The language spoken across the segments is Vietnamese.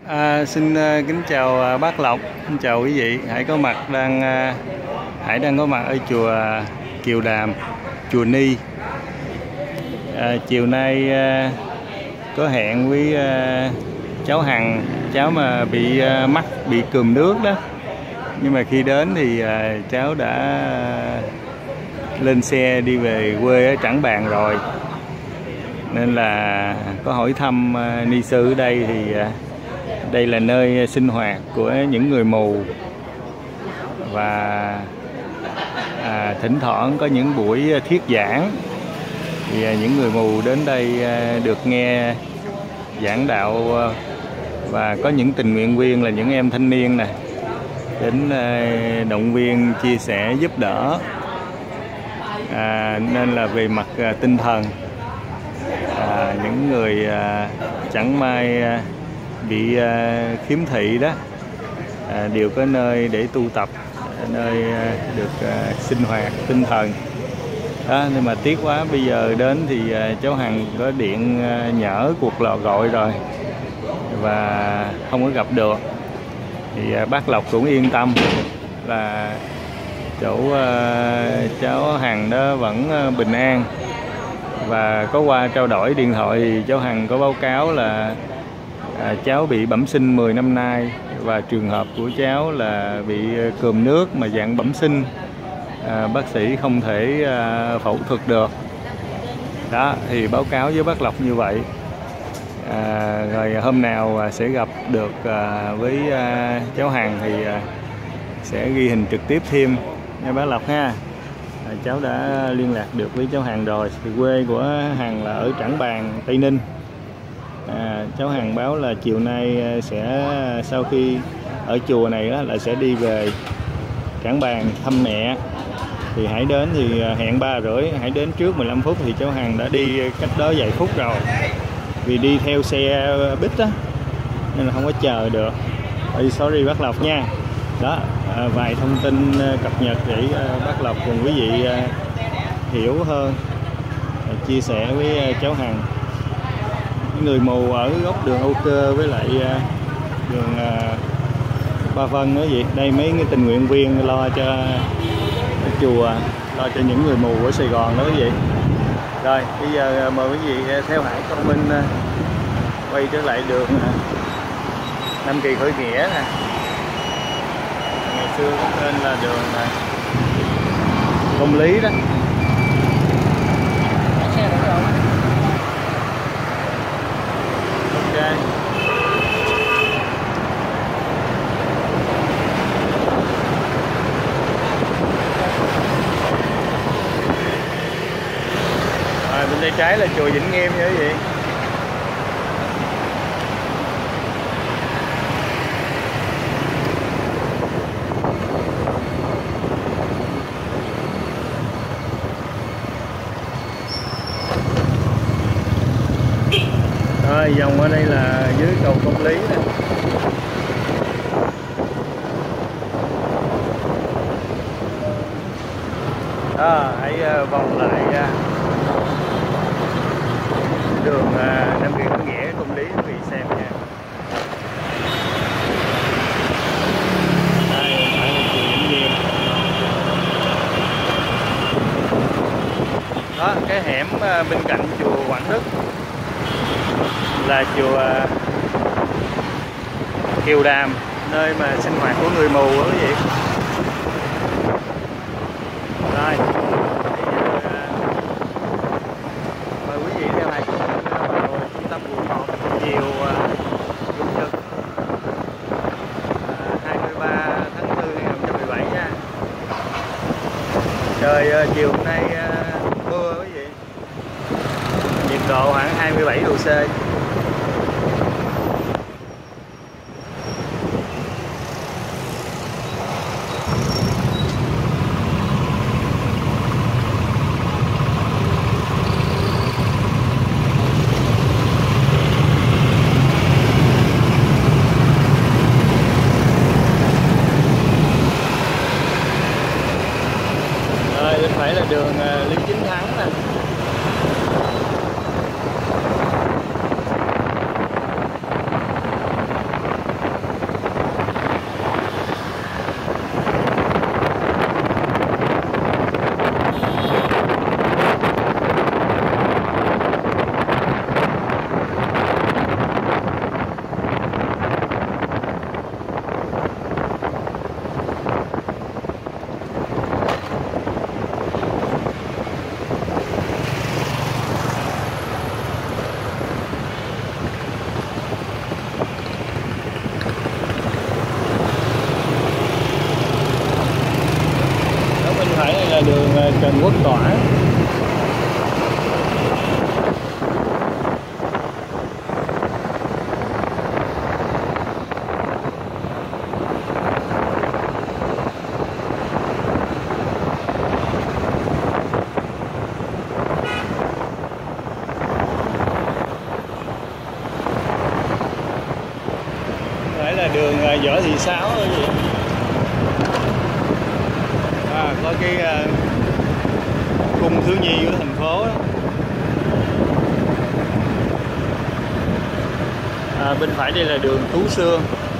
Xin kính chào bác Lộc, xin chào quý vị. Hải đang có mặt ở chùa Kiều Đàm, chùa Ni. Chiều nay có hẹn với cháu Hằng, cháu mà bị cườm nước đó. Nhưng mà khi đến thì cháu đã lên xe đi về quê ở Trảng Bàng rồi, nên là có hỏi thăm ni sư ở đây. Thì đây là nơi sinh hoạt của những người mù, và thỉnh thoảng có những buổi thuyết giảng thì những người mù đến đây được nghe giảng đạo, và có những tình nguyện viên là những em thanh niên này đến động viên, chia sẻ, giúp đỡ. Nên là về mặt tinh thần, những người chẳng may bị khiếm thị đó đều có nơi để tu tập, nơi được sinh hoạt tinh thần đó. Nhưng mà tiếc quá, bây giờ đến thì cháu Hằng có điện nhỡ cuộc gọi rồi và không có gặp được. Thì bác Lộc cũng yên tâm là chỗ cháu Hằng đó vẫn bình an. Và có qua trao đổi điện thoại thì cháu Hằng có báo cáo là cháu bị bẩm sinh 10 năm nay, và trường hợp của cháu là bị cườm nước mà dạng bẩm sinh, bác sĩ không thể phẫu thuật được đó. Thì báo cáo với bác Lộc như vậy. Rồi hôm nào sẽ gặp được với cháu Hằng thì sẽ ghi hình trực tiếp thêm nha bác Lộc ha. Cháu đã liên lạc được với cháu Hằng rồi. Thì quê của Hằng là ở Trảng Bàng, Tây Ninh. Cháu Hằng báo là chiều nay sẽ, sau khi ở chùa này đó, là sẽ đi về Trảng Bàng thăm mẹ. Thì Hải đến thì hẹn 3:30, Hải đến trước 15 phút thì cháu Hằng đã đi cách đó vài phút rồi. Vì đi theo xe buýt đó nên là không có chờ được. Sorry bác Lộc nha. Đó, vài thông tin cập nhật để bác Lộc cùng quý vị hiểu hơn, chia sẻ với cháu Hằng. Người mù ở góc đường Âu Cơ với lại đường Ba Vân đó vậy. Đây mấy cái tình nguyện viên lo cho chùa, lo cho những người mù ở Sài Gòn đó quý vị. Rồi bây giờ mời quý vị theo Hải Công Minh quay trở lại đường Nam Kỳ Khởi Nghĩa nè. Ngày xưa có tên là đường Công Lý đó. Ok. Rồi bên tay trái là chùa Vĩnh Nghiêm như vậy. Rồi vòng ở đây là dưới cầu Công Lý nè. Hãy vòng lại đường Nam Kỳ Khởi Nghĩa, Công Lý quý vị xem nha. Đây phải là chùa Vĩnh Nghiêm. Đó, cái hẻm bên cạnh chùa Quảng Đức là chùa Kiều Đàm, nơi mà sinh hoạt của người mù đó quý vị. Rồi mời quý vị theo Hải vào trung tâm quận 1 chiều Chủ nhật 23 tháng 4 2017 nha. Trời chiều hôm nay mưa quý vị, nhiệt độ khoảng 27 độ C. Bên phải là đường Lý Chính Thắng nè. Quốc tỏa. Phải là đường Võ Thị Sáu hay gì? Có cái cung thiếu nhi của thành phố đó. Bên phải đây là đường Phú Xương.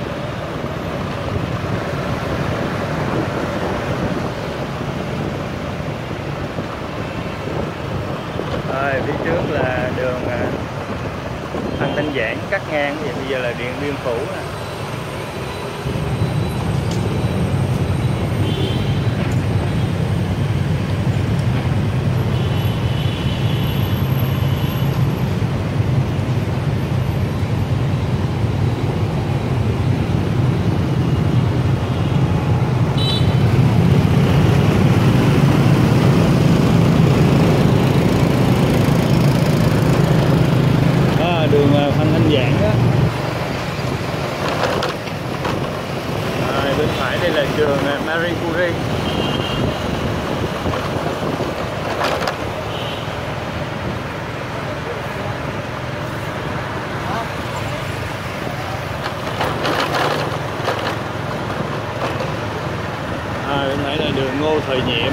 Phía trước là đường Phan Thanh Giản cắt ngang, vậy bây giờ là Điện Biên Phủ nè. Đường Phan Thanh Giản đó. Bên phải đây là trường Marie Curie. Bên phải là đường Ngô Thời Nhiệm.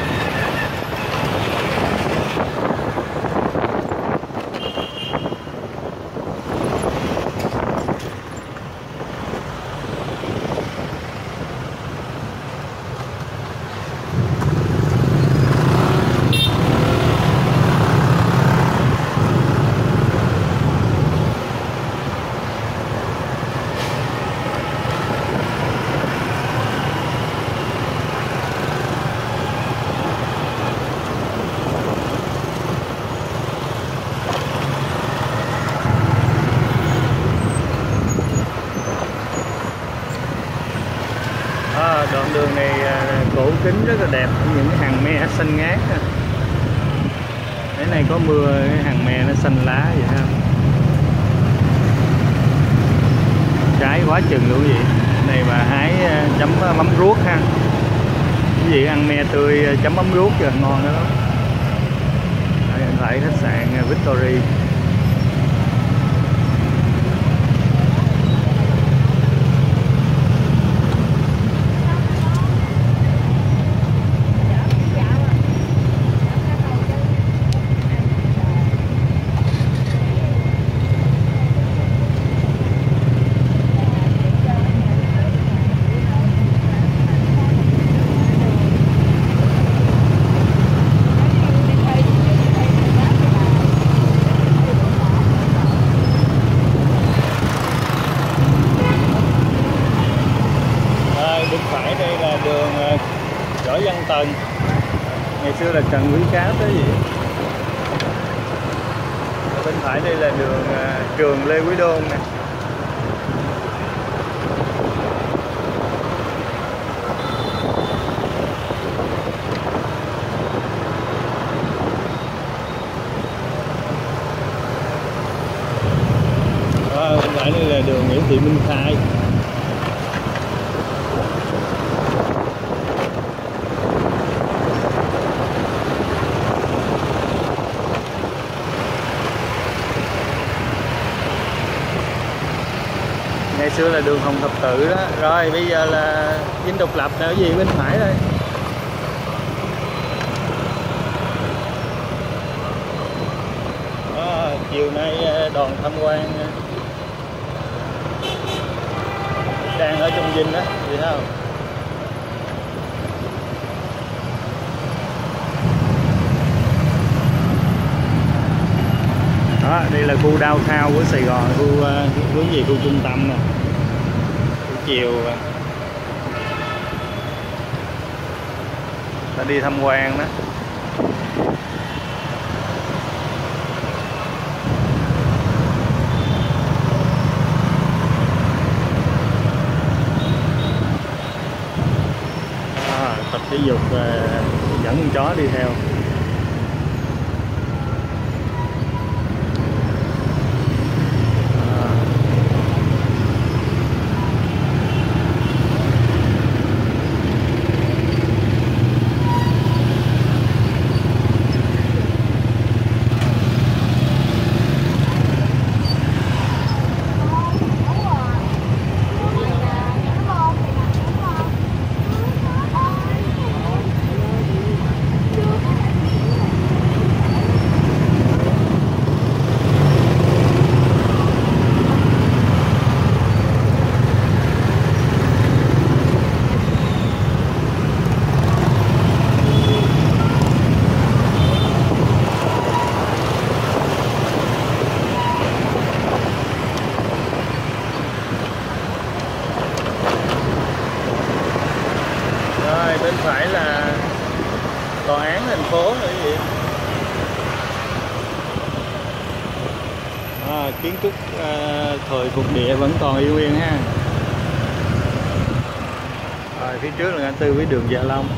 Đoạn đường này cổ kính rất là đẹp, những cái hàng me xanh ngát. Cái này có mưa cái hàng me nó xanh lá vậy ha. Trái quá chừng luôn vậy. Này mà hái chấm mắm ruốc ha. Cái gì ăn me tươi chấm mắm ruốc rồi ngon đó. Tại khách sạn Victory. Bên phải đây là đường Võ Văn Tần. Ngày xưa là Trần Quý Cáp đó gì. Bên phải đây là đường trường Lê Quý Đôn nè. Bên phải đây là đường Nguyễn Thị Minh Khai. Ngày xưa là đường Hồng Thập Tự đó. Rồi bây giờ là Dinh Độc Lập là cái gì bên phải đây. Chiều nay đoàn tham quan đang ở trong Dinh đó, vậy thấy không? Đó, đây là khu downtown của Sài Gòn, khu gì, khu trung tâm nè. Chiều ta đi tham quan đó. Tập thể dục dẫn con chó đi theo. Bên phải là tòa án thành phố nữa quý vị. Kiến trúc thời thuộc địa vẫn còn y nguyên ha. Rồi phía trước là ngã tư với đường Gia Long.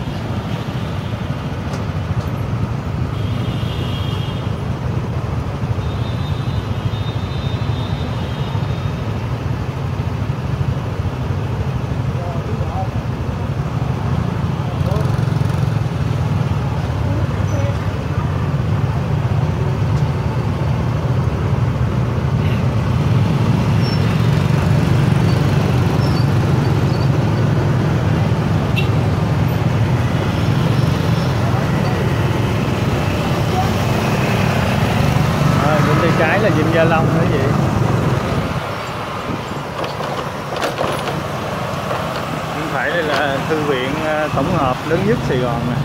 Bên tay trái là Vịnh Gia Long nữa vậy. Bên phải đây là thư viện tổng hợp lớn nhất Sài Gòn nè.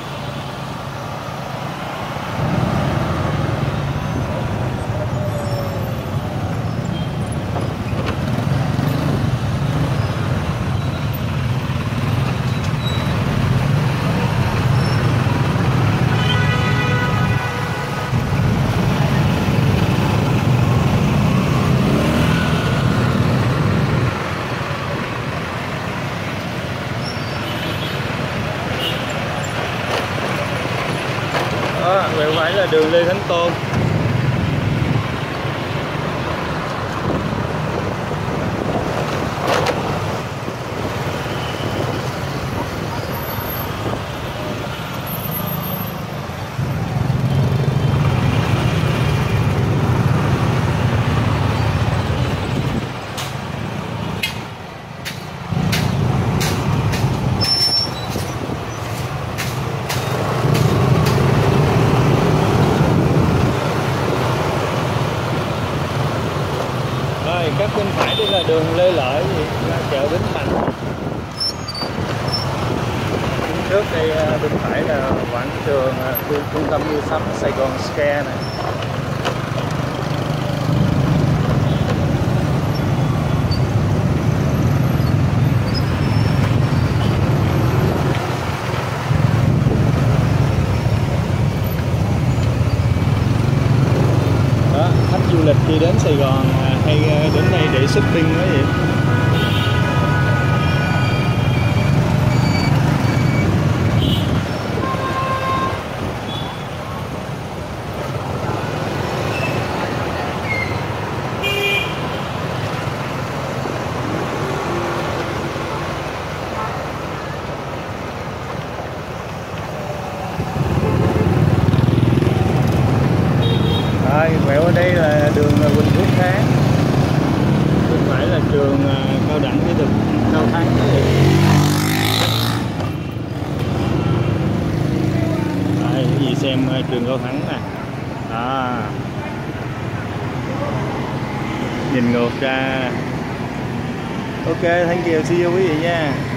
Quẹo phải là đường Lê Thánh Tôn. Các bên phải đây là đường Lê Lợi ra chợ Bến Thành. Trước đây bên phải là quảng trường trung tâm mua sắm Sài Gòn Square này. Khách du lịch khi đến Sài Gòn hay đến đây để shopping đó vậy. Quẹo ở đây là đường Huỳnh Thúc Kháng. Bên phải là trường cao đẳng kỹ thuật Cao Thắng. Đây, cái gì xem trường Cao Thắng nè. Nhìn ngược ra. Ok, thank you, see you quý vị nha.